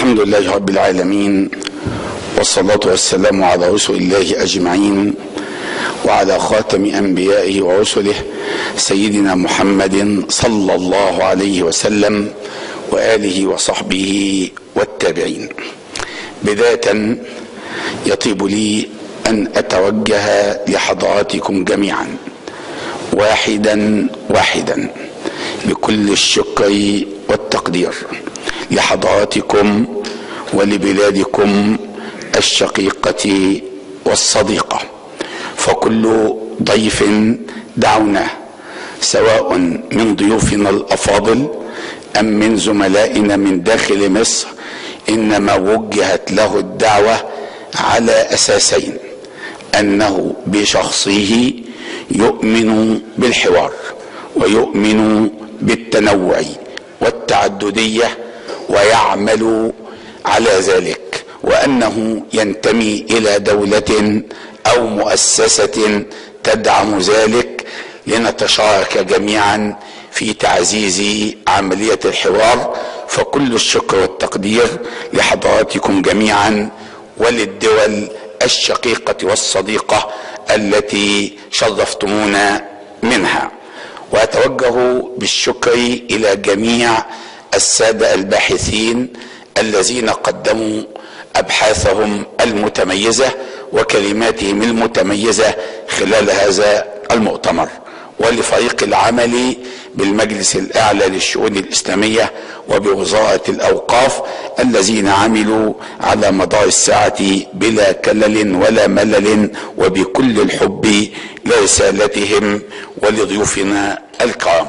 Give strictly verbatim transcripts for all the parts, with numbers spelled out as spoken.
الحمد لله رب العالمين، والصلاة والسلام على رسل الله أجمعين، وعلى خاتم أنبيائه ورسله سيدنا محمد صلى الله عليه وسلم وآله وصحبه والتابعين. بداية يطيب لي أن أتوجه لحضراتكم جميعا واحدا واحدا بكل الشكر والتقدير لحضراتكم ولبلادكم الشقيقة والصديقة، فكل ضيف دعوناه سواء من ضيوفنا الأفاضل أم من زملائنا من داخل مصر إنما وجهت له الدعوة على أساسين: أنه بشخصه يؤمن بالحوار ويؤمن بالتنوع والتعددية ويعمل على ذلك، وأنه ينتمي إلى دولة أو مؤسسة تدعم ذلك، لنتشارك جميعا في تعزيز عملية الحوار. فكل الشكر والتقدير لحضراتكم جميعا وللدول الشقيقة والصديقة التي شرفتمونا منها. وأتوجه بالشكر إلى جميع السادة الباحثين الذين قدموا أبحاثهم المتميزة وكلماتهم المتميزة خلال هذا المؤتمر، ولفريق العمل بالمجلس الأعلى للشؤون الإسلامية وبوزارة الأوقاف الذين عملوا على مدار الساعة بلا كلل ولا ملل وبكل الحب لرسالتهم ولضيوفنا الكرام.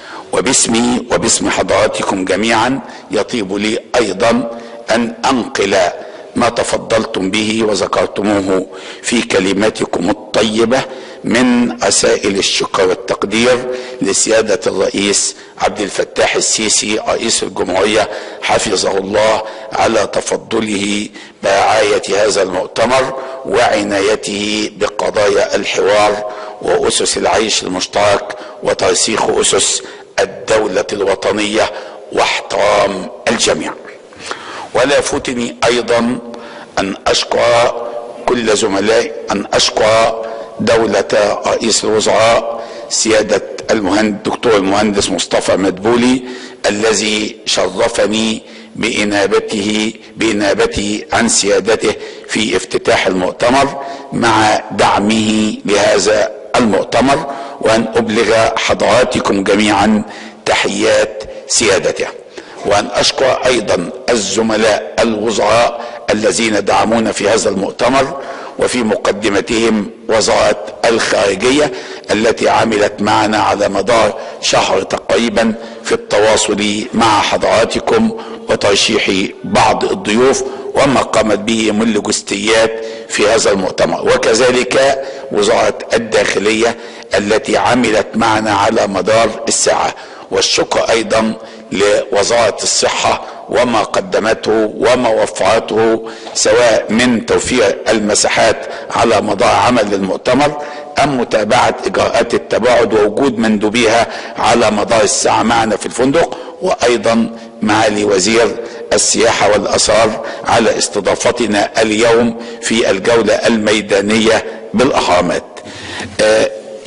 وباسمي وباسم حضراتكم جميعا يطيب لي أيضا أن أنقل ما تفضلتم به وذكرتموه في كلماتكم الطيبة من رسائل الشكر والتقدير لسيادة الرئيس عبد الفتاح السيسي رئيس الجمهورية حفظه الله على تفضله برعاية هذا المؤتمر وعنايته بقضايا الحوار وأسس العيش المشترك وترسيخ أسس الدولة الوطنية واحترام الجميع. ولا يفوتني أيضا أن أشكر كل زملائي، أن أشكر دولة رئيس الوزراء سيادة المهندس دكتور المهندس مصطفى مدبولي الذي شرفني بإنابته بإنابته عن سيادته في افتتاح المؤتمر مع دعمه لهذا المؤتمر، وأن أبلغ حضراتكم جميعا تحيات سيادته. وأن أشكر أيضا الزملاء الوزراء الذين دعمونا في هذا المؤتمر، وفي مقدمتهم وزارة الخارجية التي عملت معنا على مدار شهر تقريبا في التواصل مع حضراتكم وترشيح بعض الضيوف وما قامت به من لوجستيات في هذا المؤتمر، وكذلك وزارة الداخلية التي عملت معنا على مدار الساعة. والشكر أيضا لوزارة الصحة وما قدمته وما وفرته سواء من توفير المساحات على مدار عمل المؤتمر أم متابعة إجراءات التباعد ووجود مندوبيها على مدار الساعة معنا في الفندق، وأيضا معالي وزير السياحة والآثار على استضافتنا اليوم في الجولة الميدانية بالأهرامات. آه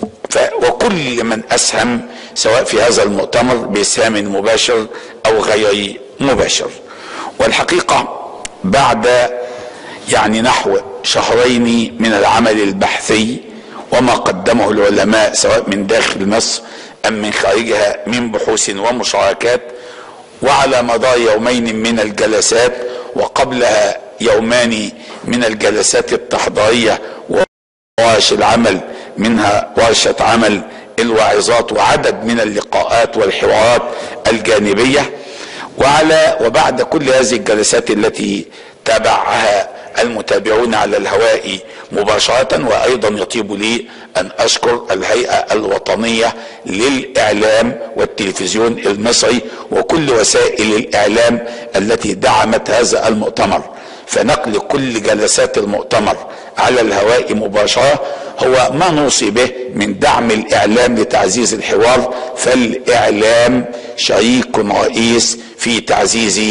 وكل من أسهم سواء في هذا المؤتمر بإسهام مباشر أو غير مباشر. والحقيقة بعد يعني نحو شهرين من العمل البحثي وما قدمه العلماء سواء من داخل مصر أم من خارجها من بحوث ومشاركات، وعلى مدار يومين من الجلسات وقبلها يومان من الجلسات التحضيرية وورش العمل منها ورشة عمل الواعظات وعدد من اللقاءات والحوارات الجانبية، وعلى وبعد كل هذه الجلسات التي تابعها المتابعون على الهواء مباشرة. وأيضا يطيب لي أن أشكر الهيئة الوطنية للإعلام والتلفزيون المصري وكل وسائل الإعلام التي دعمت هذا المؤتمر، فنقل كل جلسات المؤتمر على الهواء مباشرة هو ما نوصي به من دعم الإعلام لتعزيز الحوار، فالإعلام شريك رئيس في تعزيز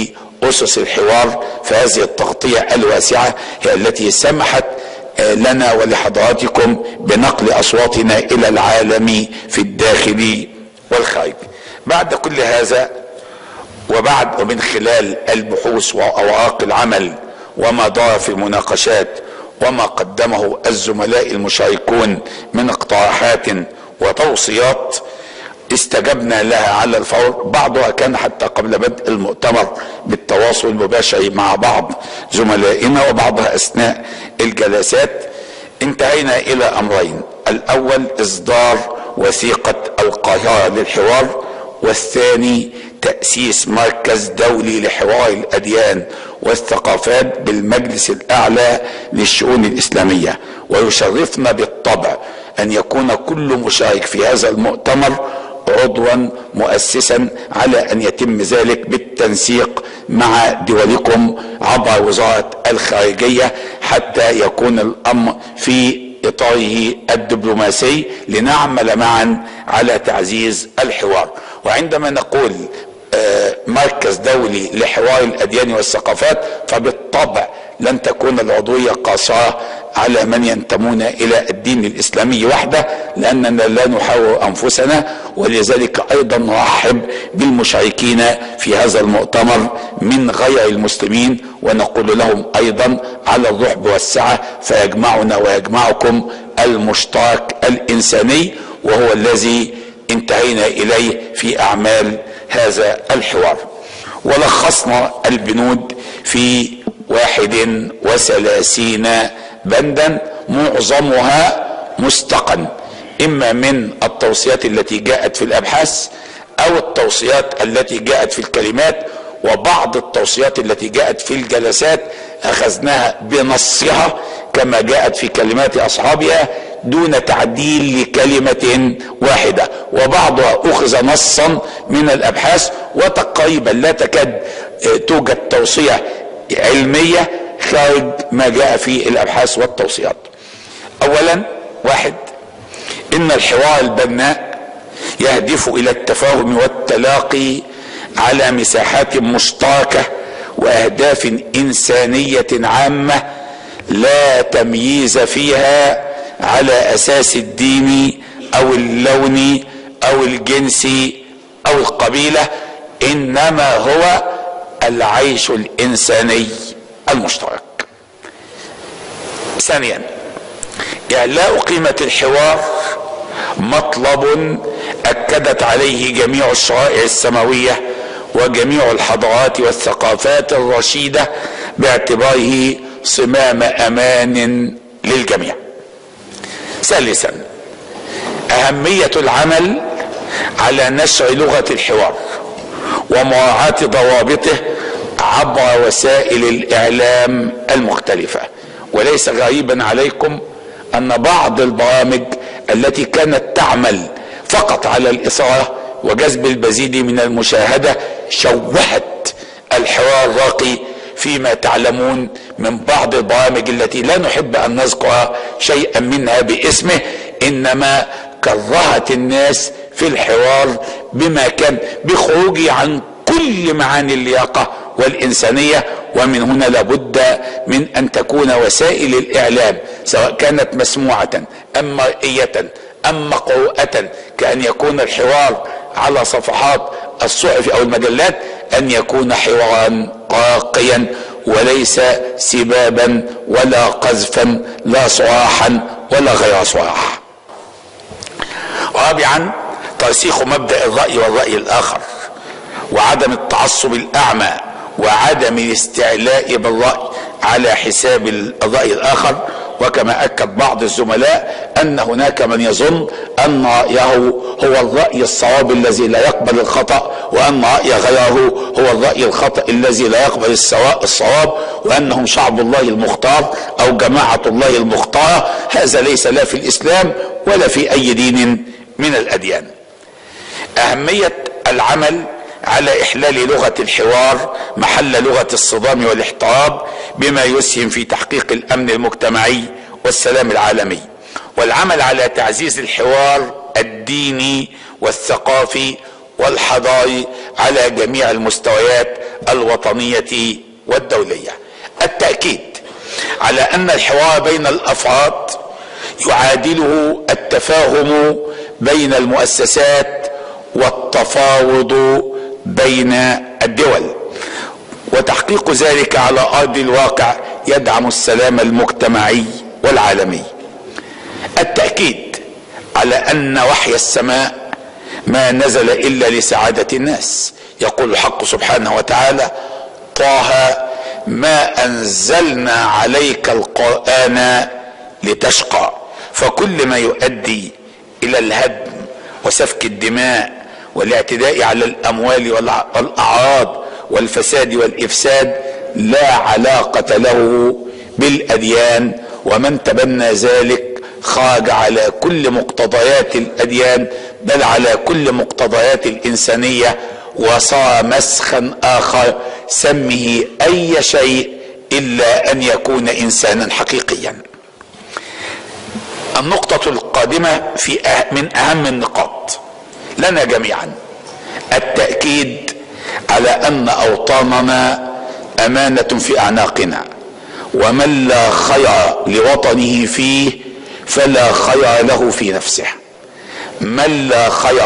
أسس الحوار، فهذه التغطية الواسعة هي التي سمحت لنا ولحضراتكم بنقل أصواتنا إلى العالم في الداخل والخارج. بعد كل هذا وبعد ومن خلال البحوث وأوراق العمل وما دار في المناقشات وما قدمه الزملاء المشاركون من اقتراحات وتوصيات، استجبنا لها على الفور. بعضها كان حتى قبل بدء المؤتمر بالتواصل المباشر مع بعض زملائنا، وبعضها اثناء الجلسات. انتهينا الى امرين: الاول اصدار وثيقة القاهرة للحوار، والثاني تأسيس مركز دولي لحوار الأديان والثقافات بالمجلس الأعلى للشؤون الإسلامية. ويشرفنا بالطبع أن يكون كل مشارك في هذا المؤتمر عضوا مؤسسا، على أن يتم ذلك بالتنسيق مع دولكم عبر وزارة الخارجية، حتى يكون الأمر في إطاره الدبلوماسي لنعمل معا على تعزيز الحوار. وعندما نقول مركز دولي لحوار الأديان والثقافات، فبالطبع لن تكون العضوية قاصرة على من ينتمون إلى الدين الإسلامي وحده، لأننا لا نحاور أنفسنا. ولذلك أيضا نرحب بالمشاركين في هذا المؤتمر من غير المسلمين، ونقول لهم أيضا على الرحب والسعة، فيجمعنا ويجمعكم المشترك الإنساني، وهو الذي انتهينا إليه في أعمال هذا الحوار. ولخصنا البنود في واحد وثلاثين بندا، معظمها مستقن، إما من التوصيات التي جاءت في الأبحاث أو التوصيات التي جاءت في الكلمات، وبعض التوصيات التي جاءت في الجلسات أخذناها بنصها كما جاءت في كلمات أصحابها دون تعديل لكلمة واحدة، وبعضها أخذ نصا من الأبحاث. وتقريبا لا تكاد توجد توصية علمية خارج ما جاء في الأبحاث والتوصيات. أولا، واحد، إن الحوار البناء يهدف إلى التفاهم والتلاقي على مساحات مشتركة وأهداف إنسانية عامة لا تمييز فيها على أساس الدين أو اللون أو الجنس أو القبيلة، إنما هو العيش الإنساني المشترك. ثانيا، إعلاء قيمة الحوار مطلب أكدت عليه جميع الشرائع السماوية وجميع الحضارات والثقافات الرشيدة، باعتباره صمام أمان للجميع. ثالثا، أهمية العمل على نشر لغة الحوار ومراعاة ضوابطه عبر وسائل الإعلام المختلفة. وليس غريبا عليكم أن بعض البرامج التي كانت تعمل فقط على الإثارة وجذب المزيد من المشاهدة شوهت الحوار الراقي، فيما تعلمون من بعض البرامج التي لا نحب أن نذكر شيئا منها باسمه، إنما كرهت الناس في الحوار بما كان بخروجه عن كل معاني اللياقة والإنسانية. ومن هنا لابد من أن تكون وسائل الإعلام سواء كانت مسموعة أم مرئية أم مقروءة، كأن يكون الحوار على صفحات الصحف أو المجلات، أن يكون حوارا راقيا وليس سبابا ولا قذفا، لا صراحا ولا غير صراح. رابعا، ترسيخ مبدأ الرأي والرأي الآخر، وعدم التعصب الأعمى، وعدم الاستعلاء بالرأي على حساب الرأي الآخر. وكما أكد بعض الزملاء أن هناك من يظن أن رأيه هو الرأي الصواب الذي لا يقبل الخطأ، وأن رأي غيره هو الرأي الخطأ الذي لا يقبل الصواب، وأنهم شعب الله المختار أو جماعة الله المختارة. هذا ليس لا في الإسلام ولا في أي دين من الأديان. أهمية العمل على إحلال لغة الحوار محل لغة الصدام والاحتراب، بما يسهم في تحقيق الأمن المجتمعي والسلام العالمي، والعمل على تعزيز الحوار الديني والثقافي والحضاري على جميع المستويات الوطنية والدولية. التأكيد على أن الحوار بين الأفراد يعادله التفاهم بين المؤسسات والتفاوض بين الدول، وتحقيق ذلك على أرض الواقع يدعم السلام المجتمعي والعالمي. التأكيد على أن وحي السماء ما نزل إلا لسعادة الناس. يقول الحق سبحانه وتعالى: طه ما أنزلنا عليك القرآن لتشقى. فكل ما يؤدي إلى الهدم وسفك الدماء والاعتداء على الأموال والأعراض والفساد والإفساد لا علاقة له بالأديان، ومن تبنى ذلك خرج على كل مقتضيات الأديان بل على كل مقتضيات الإنسانية، وصار مسخا آخر سمه أي شيء إلا أن يكون إنسانا حقيقيا. النقطة القادمة في أه من أهم النقاط لنا جميعا التأكيد على أن أوطاننا أمانة في أعناقنا، ومن لا خير لوطنه فيه فلا خير له في نفسه. من لا خير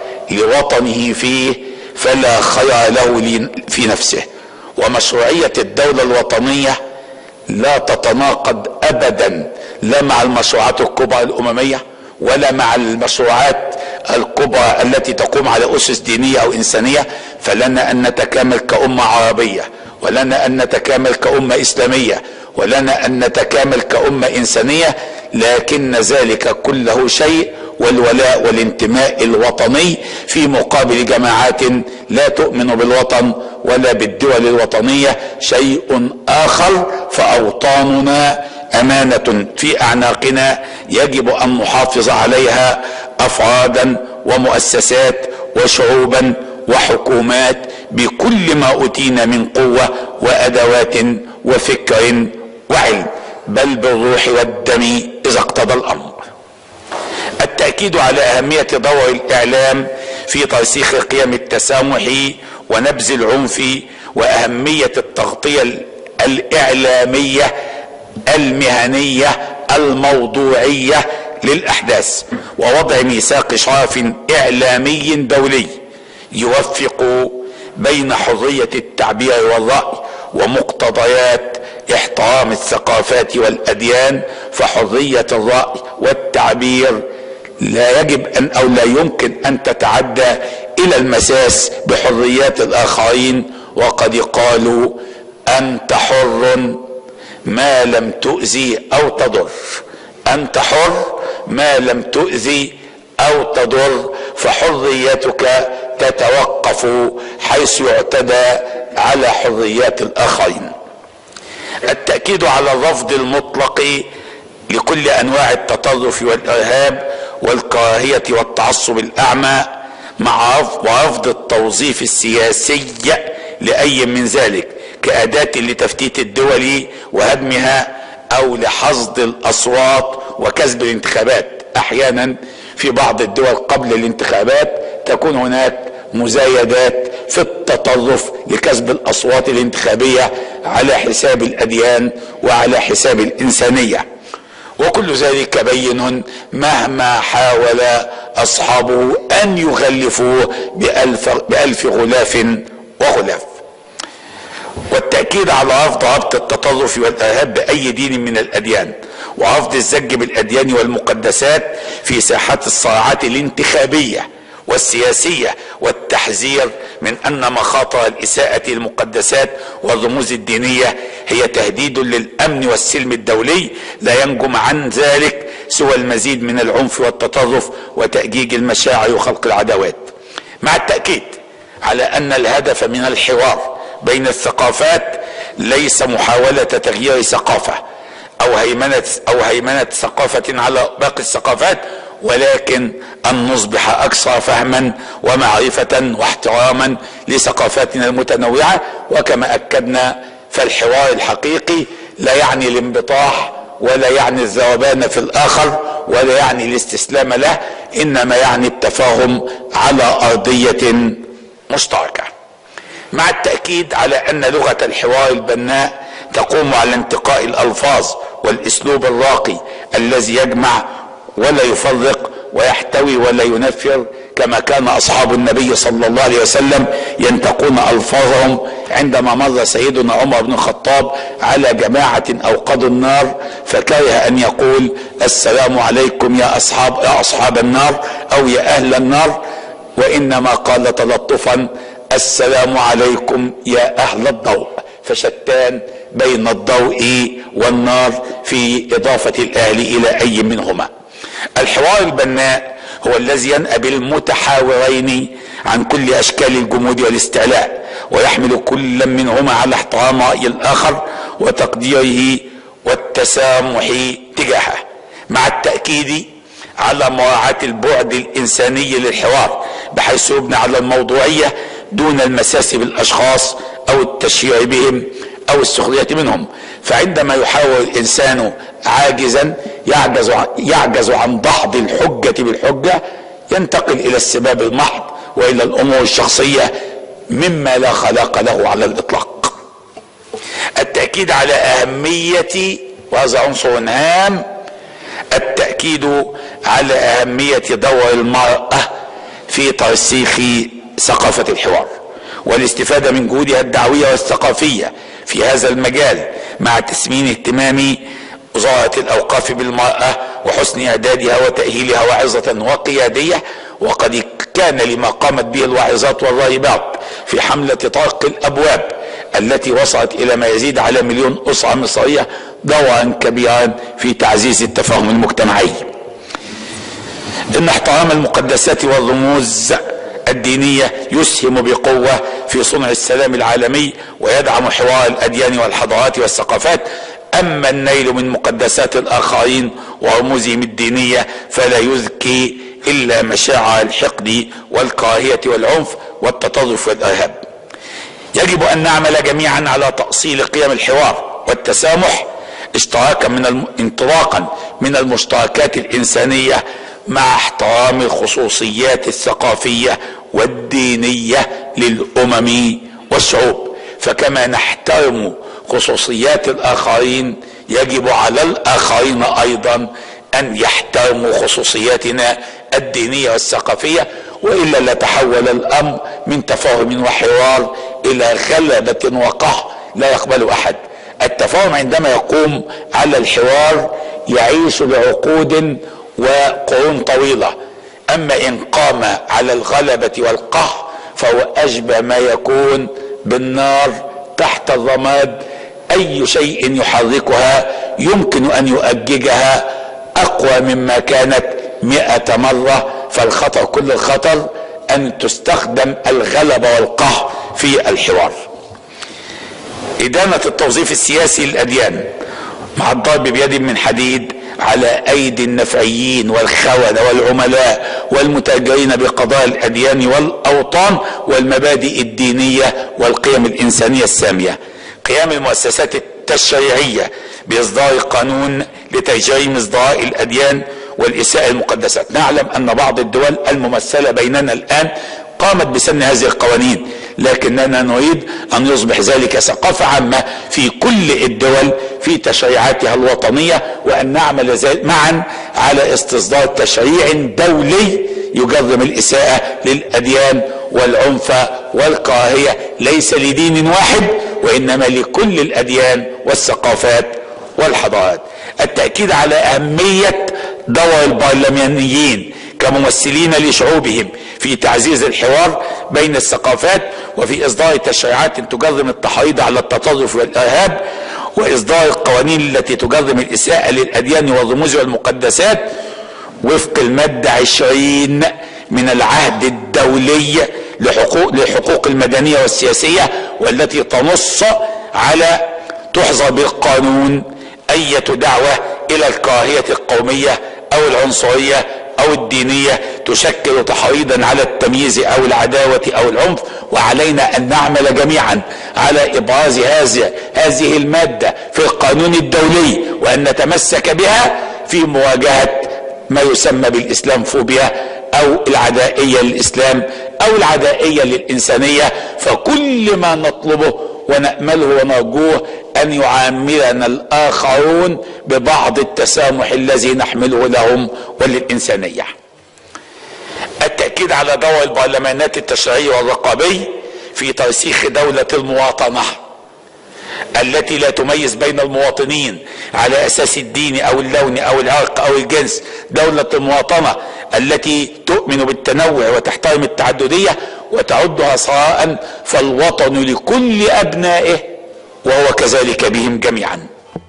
لوطنه فيه فلا خير له في نفسه. ومشروعية الدولة الوطنية لا تتناقض أبدا لا مع المشروعات الكبرى الأممية ولا مع المشروعات الكبرى التي تقوم على أسس دينية أو إنسانية. فلنا أن نتكامل كأمة عربية، ولنا أن نتكامل كأمة إسلامية، ولنا أن نتكامل كأمة إنسانية، لكن ذلك كله شيء والولاء والانتماء الوطني في مقابل جماعات لا تؤمن بالوطن ولا بالدول الوطنية شيء آخر. فأوطاننا أمانة في أعناقنا يجب أن نحافظ عليها أفرادا ومؤسسات وشعوبا وحكومات بكل ما أوتينا من قوة وأدوات وفكر وعلم، بل بالروح والدم إذا اقتضى الأمر. التأكيد على أهمية دور الإعلام في ترسيخ قيم التسامح ونبذ العنف، وأهمية التغطية الإعلامية المهنية الموضوعية للأحداث، ووضع ميثاق شرف إعلامي دولي يوفق بين حرية التعبير والرأي ومقتضيات احترام الثقافات والأديان. فحرية الرأي والتعبير لا يجب أن أو لا يمكن أن تتعدى إلى المساس بحريات الآخرين. وقد قالوا: أنت حر ما لم تؤذي أو تضر. أنت حر ما لم تؤذي أو تضر. فحريتك تتوقف حيث يعتدى على حريات الآخرين. التأكيد على الرفض المطلق لكل أنواع التطرف والإرهاب والكراهية والتعصب الأعمى، مع رفض التوظيف السياسي لأي من ذلك كأداة لتفتيت الدول وهدمها أو لحصد الأصوات وكسب الانتخابات. أحيانا في بعض الدول قبل الانتخابات تكون هناك مزايدات في التطرف لكسب الأصوات الانتخابية على حساب الأديان وعلى حساب الإنسانية، وكل ذلك بين مهما حاول أصحابه أن يغلفوه بألف, بألف غلاف وغلاف. والتأكيد على رفض ربط التطرف والإرهاب بأي دين من الأديان، ورفض الزج بالأديان والمقدسات في ساحات الصراعات الانتخابية والسياسية، والتحذير من أن مخاطر الإساءة المقدسات والرموز الدينية هي تهديد للأمن والسلم الدولي لا ينجم عن ذلك سوى المزيد من العنف والتطرف وتأجيج المشاعر وخلق العداوات. مع التأكيد على أن الهدف من الحوار بين الثقافات ليس محاولة تغيير ثقافة أو هيمنة أو هيمنة ثقافة على باقي الثقافات، ولكن أن نصبح أكثر فهما ومعرفة واحتراما لثقافاتنا المتنوعة. وكما أكدنا فالحوار الحقيقي لا يعني الانبطاح ولا يعني الذوبان في الآخر ولا يعني الاستسلام له، إنما يعني التفاهم على أرضية مشتركة. مع التأكيد على أن لغة الحوار البناء تقوم على انتقاء الألفاظ والأسلوب الراقي الذي يجمع ولا يفرق ويحتوي ولا ينفر، كما كان أصحاب النبي صلى الله عليه وسلم ينتقون ألفاظهم عندما مر سيدنا عمر بن الخطاب على جماعة أوقدوا النار فكره أن يقول السلام عليكم يا أصحاب يا أصحاب النار أو يا أهل النار، وإنما قال تلطفا السلام عليكم يا أهل الضوء، فشتان بين الضوء والنار في إضافة الأهل إلى أي منهما. الحوار البناء هو الذي ينأى بالمتحاورين عن كل أشكال الجمود والاستعلاء، ويحمل كل منهما على احترام رأي الآخر وتقديره والتسامح تجاهه، مع التأكيد على مراعاة البعد الإنساني للحوار بحيث يبنى على الموضوعية دون المساس بالأشخاص أو التشهير بهم أو السخرية منهم. فعندما يحاور الإنسان عاجزا يعجز يعجز عن دحض الحجة بالحجة ينتقل إلى السباب المحض وإلى الأمور الشخصية مما لا خلاق له على الإطلاق. التأكيد على أهمية، وهذا عنصر هام، التأكيد على أهمية دور المرأة في ترسيخ ثقافة الحوار والاستفادة من جهودها الدعوية والثقافية في هذا المجال، مع تسمين اهتمام وزارة الأوقاف بالمرأة وحسن إعدادها وتأهيلها واعظة وقيادية. وقد كان لما قامت به الواعظات والراهبات في حملة طرق الأبواب التي وصلت إلى ما يزيد على مليون أسرة مصرية دورا كبيرا في تعزيز التفاهم المجتمعي. إن احترام المقدسات والرموز الدينية يسهم بقوة في صنع السلام العالمي ويدعم حوار الأديان والحضارات والثقافات. أما النيل من مقدسات الآخرين ورموزهم الدينية فلا يزكي إلا مشاعر الحقد والكراهية والعنف والتطرف والإرهاب. يجب أن نعمل جميعا على تأصيل قيم الحوار والتسامح اشتراكا من الم... انطلاقا من المشتركات الإنسانية مع احترام الخصوصيات الثقافية والدينية للأمم والشعوب. فكما نحترم خصوصيات الآخرين يجب على الآخرين أيضا أن يحترموا خصوصياتنا الدينية والثقافية، وإلا لتحول الأمر من تفاهم وحوار إلى غلبة وقهر لا يقبل أحد. التفاهم عندما يقوم على الحوار يعيش لعقود وقرون طويلة، أما إن قام على الغلبة والقهر فهو أشبه ما يكون بالنار تحت الرماد، أي شيء يحركها يمكن أن يؤججها أقوى مما كانت مئة مرة. فالخطر كل الخطر أن تستخدم الغلبة والقهر في الحوار. إدانة التوظيف السياسي للأديان مع الضرب بيد من حديد على أيدي النفعيين والخونة والعملاء والمتاجرين بقضايا الأديان والأوطان والمبادئ الدينية والقيم الإنسانية السامية. قيام المؤسسات التشريعية بإصدار قانون لتجريم ازدراء الأديان والإساءة المقدسات. نعلم أن بعض الدول الممثلة بيننا الآن قامت بسن هذه القوانين، لكننا نريد أن يصبح ذلك ثقافة عامة في كل الدول في تشريعاتها الوطنية، وأن نعمل معا على استصدار تشريع دولي يجرم الإساءة للأديان والعنف والكراهية ليس لدين واحد وإنما لكل الأديان والثقافات والحضارات. التأكيد على أهمية دور البرلمانيين كممثلين لشعوبهم في تعزيز الحوار بين الثقافات وفي إصدار تشريعات تجرم التحريض على التطرف والإرهاب وإصدار القوانين التي تجرم الإساءة للأديان والرموز والمقدسات وفق المادة عشرين من العهد الدولي لحقوق, لحقوق المدنية والسياسية، والتي تنص على تحظى بالقانون أي دعوة إلى الكراهية القومية أو العنصرية أو الدينية تشكل تحريضا على التمييز أو العداوة أو العنف. وعلينا أن نعمل جميعا على إبراز هذه هذه المادة في القانون الدولي وأن نتمسك بها في مواجهة ما يسمى بالإسلام فوبيا أو العدائية للإسلام أو العدائية للإنسانية، فكل ما نطلبه ونأمله ونرجوه أن يعاملنا الآخرون ببعض التسامح الذي نحمله لهم وللإنسانية. التأكيد على دور البرلمانات التشريعي والرقابي في ترسيخ دولة المواطنة التي لا تميز بين المواطنين على أساس الدين أو اللون أو العرق أو الجنس، دولة المواطنة التي تؤمن بالتنوع وتحترم التعددية وتعدها ثراء فالوطن لكل أبنائه وهو كذلك بهم جميعا.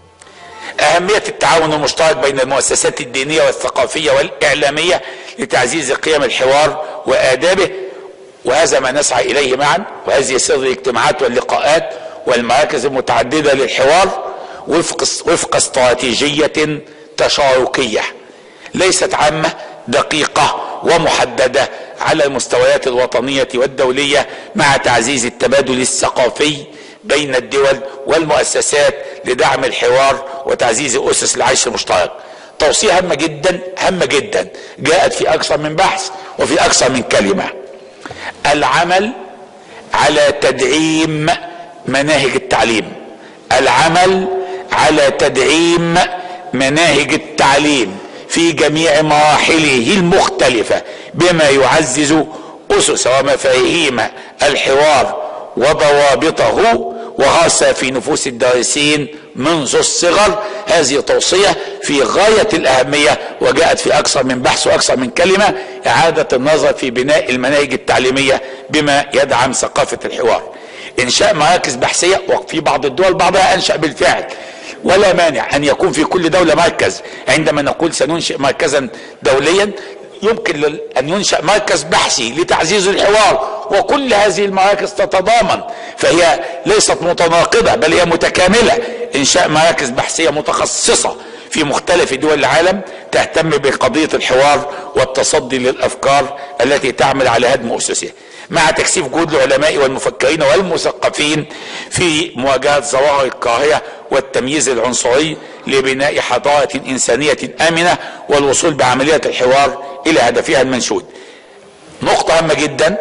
أهمية التعاون المشترك بين المؤسسات الدينية والثقافية والإعلامية لتعزيز قيم الحوار وآدابه، وهذا ما نسعى إليه معا، وهذه سر الاجتماعات واللقاءات والمراكز المتعددة للحوار وفق وفق استراتيجية تشاركية ليست عامة دقيقة ومحددة على المستويات الوطنية والدولية، مع تعزيز التبادل الثقافي بين الدول والمؤسسات لدعم الحوار وتعزيز أسس العيش المشترك. توصية هامة جدا هامة جدا جاءت في أكثر من بحث وفي أكثر من كلمة: العمل على تدعيم مناهج التعليم، العمل على تدعيم مناهج التعليم في جميع مراحله المختلفة بما يعزز أسس ومفاهيم الحوار وضوابطه وغرسها في نفوس الدارسين منذ الصغر. هذه توصية في غاية الأهمية وجاءت في أكثر من بحث وأكثر من كلمة: إعادة النظر في بناء المناهج التعليمية بما يدعم ثقافة الحوار. إنشاء مراكز بحثية، وفي بعض الدول بعضها أنشأ بالفعل، ولا مانع أن يكون في كل دولة مركز. عندما نقول سننشئ مركزا دوليا يمكن أن ينشأ مركز بحثي لتعزيز الحوار، وكل هذه المراكز تتضامن، فهي ليست متناقضة بل هي متكاملة. إنشاء مراكز بحثية متخصصة في مختلف دول العالم تهتم بقضية الحوار والتصدي للأفكار التي تعمل على هدم أسسها، مع تكثيف جهود العلماء والمفكرين والمثقفين في مواجهة ظواهر الكراهية والتمييز العنصري لبناء حضارة إنسانية آمنة والوصول بعملية الحوار إلى هدفها المنشود. نقطة هامة جدا: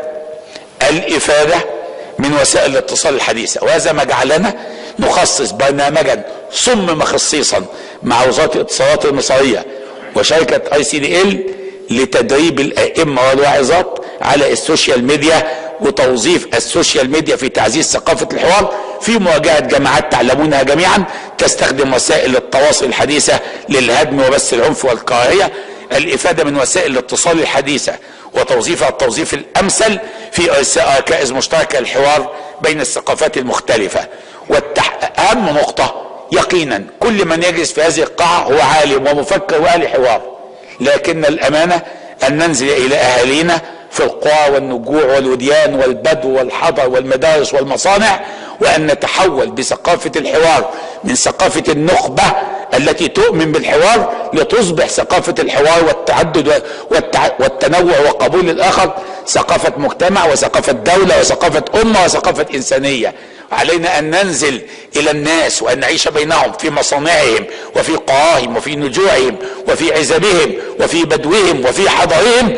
الإفادة من وسائل الاتصال الحديثة، وهذا ما جعلنا نخصص برنامجا صمم خصيصا مع وزارة الاتصالات المصرية وشركة اي سي دي ال لتدريب الائمة والواعظات على السوشيال ميديا وتوظيف السوشيال ميديا في تعزيز ثقافة الحوار في مواجهة جماعات تعلمونها جميعا تستخدم وسائل التواصل الحديثة للهدم وبث العنف والكراهية. الإفادة من وسائل الاتصال الحديثة وتوظيفها التوظيف الأمثل في إرساء ركائز مشتركة للحوار بين الثقافات المختلفة. والأهم نقطة: يقينا كل من يجلس في هذه القاعة هو عالم ومفكر وأهل حوار، لكن الأمانة أن ننزل إلى أهالينا في القرى والنجوع والوديان والبدو والحضر والمدارس والمصانع، وأن نتحول بثقافة الحوار من ثقافة النخبة التي تؤمن بالحوار لتصبح ثقافة الحوار والتعدد والتنوع وقبول الآخر ثقافة مجتمع وثقافة دولة وثقافة أمة وثقافة إنسانية. علينا أن ننزل إلى الناس وأن نعيش بينهم في مصانعهم وفي قراهم وفي نجوعهم وفي عزبهم وفي بدوهم وفي حضرهم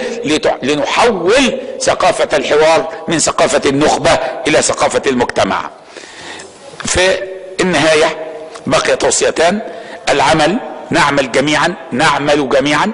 لنحول ثقافة الحوار من ثقافة النخبة إلى ثقافة المجتمع. في النهاية بقي توصيتان: العمل نعمل جميعا نعمل جميعا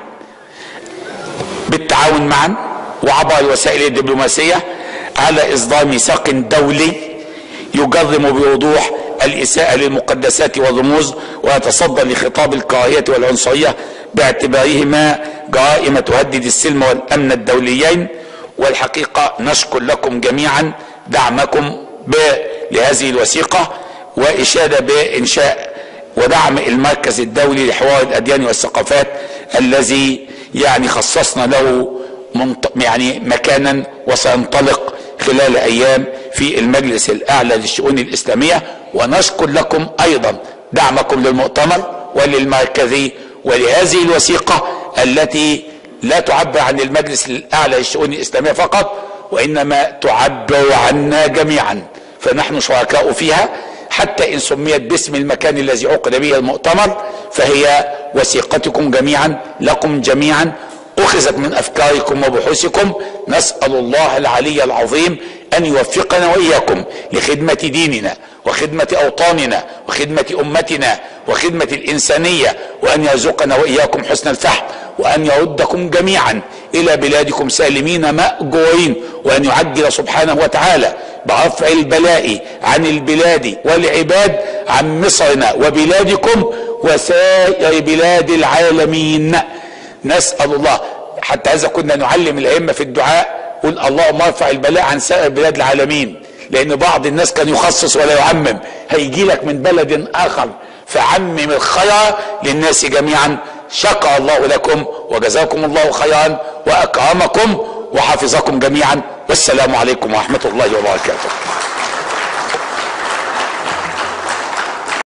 بالتعاون معا وعبر الوسائل الدبلوماسية على إصدار ميثاق دولي يجرم بوضوح الإساءة للمقدسات والرموز ويتصدى لخطاب الكراهية والعنصرية باعتبارهما جرائم تهدد السلم والأمن الدوليين. والحقيقة نشكر لكم جميعا دعمكم لهذه الوثيقة وإشادة بإنشاء ودعم المركز الدولي لحوار الأديان والثقافات الذي يعني خصصنا له يعني مكانا وسينطلق خلال أيام في المجلس الأعلى للشؤون الإسلامية. ونشكر لكم أيضا دعمكم للمؤتمر وللمركز ولهذه الوثيقة التي لا تعبر عن المجلس الأعلى للشؤون الإسلامية فقط وإنما تعبر عنا جميعا، فنحن شركاء فيها. حتى إن سميت باسم المكان الذي عقد به المؤتمر فهي وثيقتكم جميعا لكم جميعا، أخذت من أفكاركم وبحوثكم. نسأل الله العلي العظيم أن يوفقنا وإياكم لخدمة ديننا وخدمة أوطاننا وخدمة أمتنا وخدمة الإنسانية، وأن يرزقنا وإياكم حسن الفهم، وأن يردكم جميعا إلى بلادكم سالمين مأجورين، وأن يعجل سبحانه وتعالى برفع البلاء عن البلاد والعباد عن مصرنا وبلادكم وسائر بلاد العالمين. نسأل الله. حتى هذا كنا نعلم الأئمة في الدعاء، قل اللهم ارفع البلاء عن سائر بلاد العالمين، لأن بعض الناس كان يخصص ولا يعمم. هيجي لك من بلد آخر فعمم الخير للناس جميعا. شكر الله لكم وجزاكم الله خيرا وأكرمكم وحفظكم جميعا، والسلام عليكم ورحمة الله وبركاته.